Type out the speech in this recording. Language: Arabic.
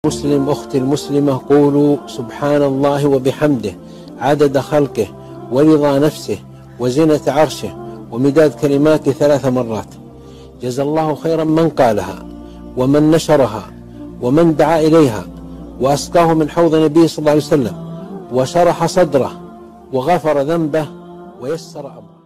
مسلم أختي المسلمة، قولوا سبحان الله وبحمده عدد خلقه ورضا نفسه وزنة عرشه ومداد كلماته 3 مرات. جزا الله خيرا من قالها ومن نشرها ومن دعا إليها وأسقاه من حوض النبي صلى الله عليه وسلم وشرح صدره وغفر ذنبه ويسر أمره.